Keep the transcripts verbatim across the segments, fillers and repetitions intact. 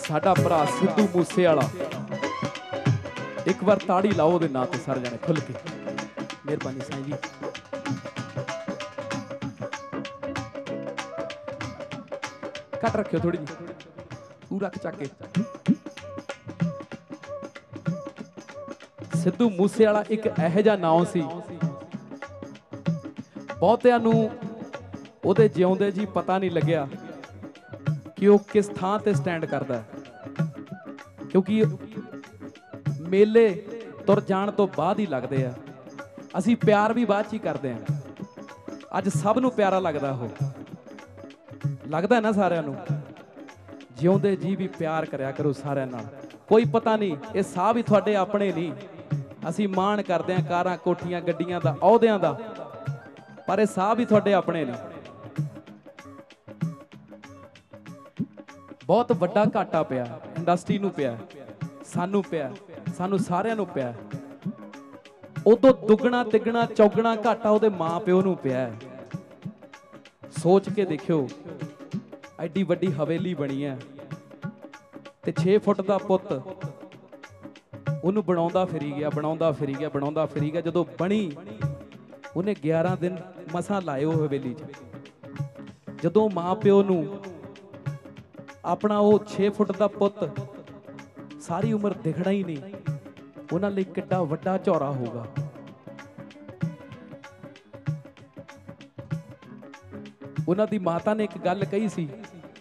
साडा भरा सिद्धू मूसेवाला, एक बार ताड़ी लाओ उहदे नां ते सारे जाने खुल के। मेहरबानी साईं जी। कट रखियो थोड़ी जी, पूरा चक के। सिद्धू मूसेवाला एक इहो जिहा नाम सी, बहुतिਆਂ ਨੂੰ ਉਹਦੇ ਜਿਉਂਦੇ जी पता नहीं लग्या कि वो किस थां ते स्टैंड करदा है, क्योंकि मेले तुर जाण तो बाद ही लगदे आ। असीं प्यार भी बाद च ही करदे आ। अज सब नूं प्यारा लगदा, हो लगदा ना सारिਆਂ ਨੂੰ। जिਉਂਦੇ जी भी प्यार करिया करो सारिਆਂ नाल। कोई पता नहीं ये साह भी तुहाडे अपने नहीं। असीं माण करदे आ कारां कोठियां गड्डियां दा अहुदिਆਂ दा, पर ये साह भी तुहाडे अपने नहीं। बहुत वड्डा घाटा पिया इंडस्ट्री नूं, पिया सानू, पिया सानू सारिਆਂ ਨੂੰ पिया। उदों दुगना तिगना चौगना घाटा उहदे माँ प्यो नूं पिया। सोच के देखियो, एडी वड्डी हवेली बनी है ते छे फुट दा पुत्त उहनूं बनाउंदा फिरी गया, बनाउंदा फिरी गया, बनाउंदा फिरी गया। जदों बनी उहने ग्यारह दिन मसां लाए उह हवेली च। जदों माँ प्यो नूं अपना वो छे फुट का पुत्त सारी उम्र दिखना ही नहीं, उन्हां लई किड्डा वड्डा झौरा होगा। उन्हां दी माता ने एक गल कही सी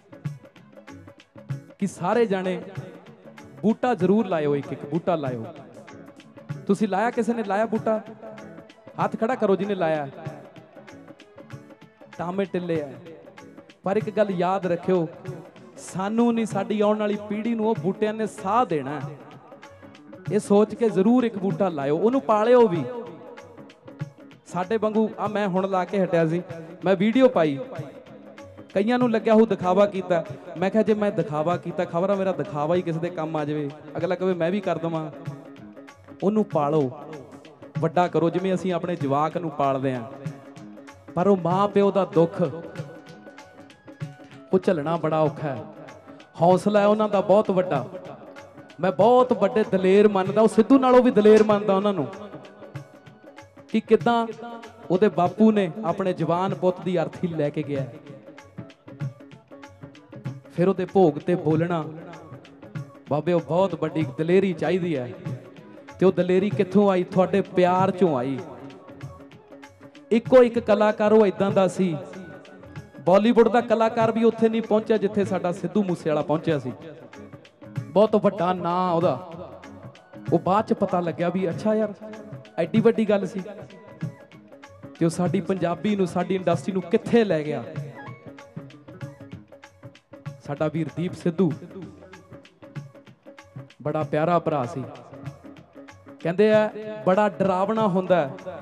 कि सारे जाने बूटा जरूर लायो, एक एक बूटा लायो। तुसी लाया, किसी ने लाया बूटा? हाथ खड़ा करो जिन्हें लाया। टामे टिल्ले है, पर एक गल याद रखियो, सानू नहीं साडी आउण वाली पीढ़ी नूं ओह बूटियां ने साह देना। ये सोच के जरूर एक बूटा लायो, उहनूं पालियो भी। साडे वांगू आ मैं हुण ला के हटिया सी, मैं वीडियो पाई, कईयां नूं लग्या हो दिखावा कीता। मैं कहा जे मैं दिखावा कीता, खबर मेरा दिखावा ही किसी दे काम आ जावे, अगला कहे मैं भी कर देवां। उहनूं पालो, वड्डा करो जिवें असीं अपने जवाक नूं पालदे आ। पर वो माँ प्यो दा दुख वो झलना बड़ा औखा है। हौसला है उन्हां दा बहुत वड्डा। मैं बहुत वड्डे दलेर मनदा, वो सिद्धू नालों भी दलेर मनदा उन्हां नूं कि किदां उहदे बापू ने अपने जवान पुत्त दी अर्थी लैके गया। फिर उहदे भोग ते बोलना, बाबे वो बहुत वड्डी दलेरी चाहिदी है। ते वो दलेरी कित्थों आई? तुहाडे प्यार चों आई। इक्को एक कलाकार वो इदां दा सी, बॉलीवुड का कलाकार भी उत्थे नहीं पहुंचा जिथे साडा सिद्धू मूसेवाला पहुंचा सी। बहुत वड्डा नां उहदा। वो बाद च पता लग्या भी अच्छा यार एडी वड्डी गल सी ते वो साडी पंजाबी नूं, साडी इंडस्ट्री नूं कित्थे लै गया। साडा वीर दीप सिद्धू बड़ा प्यारा भरा सी। कहंदे आ बड़ा डरावना हुंदा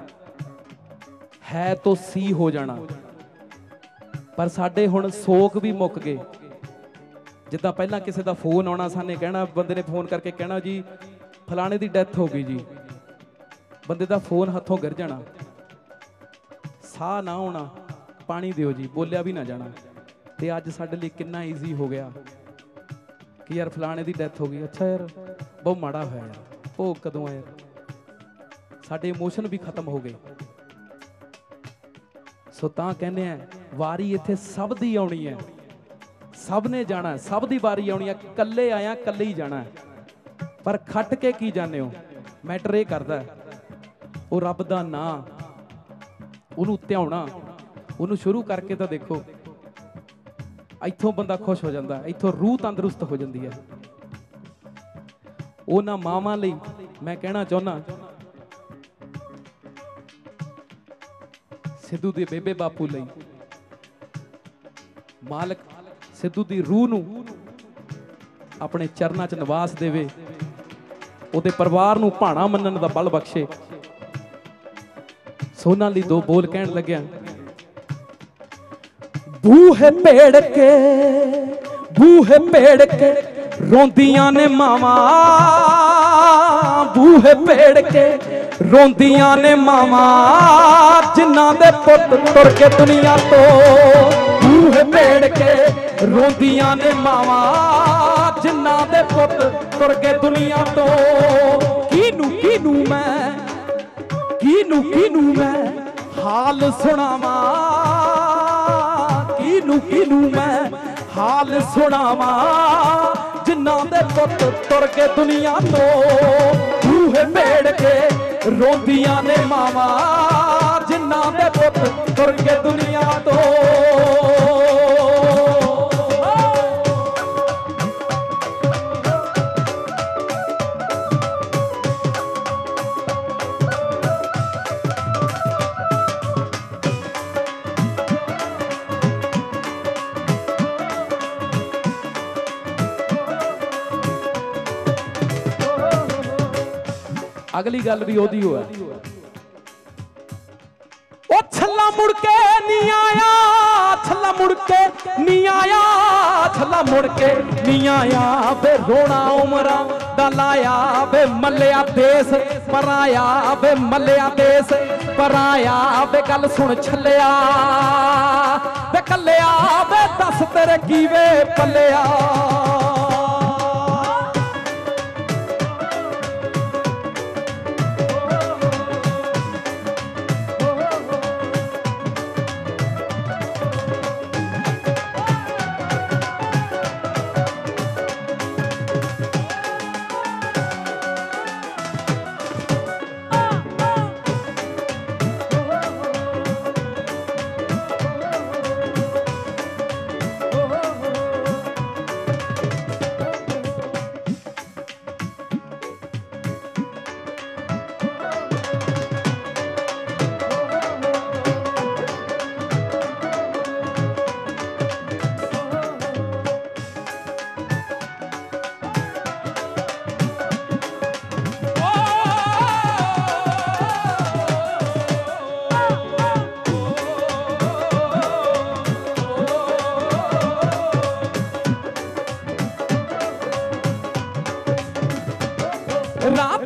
है तो सी हो जाना, पर साडे हुण सोक भी मुक गए। जिद्दां पहलां किसी दा फोन आउणा, साने कहना, बंदे ने फोन करके कहना जी फलाने दी डैथ हो गई जी, बंदे दा फोन हथों गिर जाना, साह ना आउणा, पानी दिओ जी, बोलिया भी ना जाना। ते अज साडे लई किन्ना ईजी हो गया कि यार फलाने दी डैथ हो गई, अच्छा यार बहुत माड़ा होया यार, भोग कदों आया। साडे इमोशन भी खत्म हो गए। सो तां कहने हैं वारी इत्थे सब दी आउणी है, सब ने जाना है, सब दी वारी आउणी है। कल्ले आया कल्ले ही जाना है, पर खट के की जाने हो मैटर ये करदा है। वो रब दा नां उहनूं ध्याउणा, उहनूं शुरू करके तो देखो इत्थों बंदा खुश हो जाता, इत्थों रूह तंदरुस्त हो जाती है। उन्हां मावां लई मैं कहना चाहुंदा, सिद्धू दे बेबे बापू लई मालक सिद्धू दी रूह नूं अपने चरनां च निवास देवे, उहदे परिवार नूं भाणा मन्नण दा बल बख्शे। सोना लई दो बोल कहण लग्या, बूहे पेड़ के बूहे पेड़ के रोंदियां ने मावा, बूहे पेड़ के रोंदियां ने मावा, जिन्हां दे पुत तुर के दुनिया तो। बूहे पेड़ के रोंदियां ने मावा, जिन्हां पुत तुर गए दुनिया तो। कीनू कीनू मैं कीनू कीनू मैं हाल सुनावा, कीनू कीनू मैं हाल सुनावा, जिन्ना दे पुत तुर गए दुनिया तो। बूहे पेड़ के रोंदियां ने मावा, जिन्ना दे पुत तुर गए दुनिया तो। अगली गल भी ओदी हो, ओ छल्ला मुड़ के नहीं आया, छल्ला मुड़ के नहीं आया, छल्ला मुड़ के नहीं आया, बे रोना उमरा दलाया, बे मलिया देश पराया, बे मलिया देश पराया, बे गल सुन छलिया, बे कलिया, बे दस तेरे कीवे पलिया।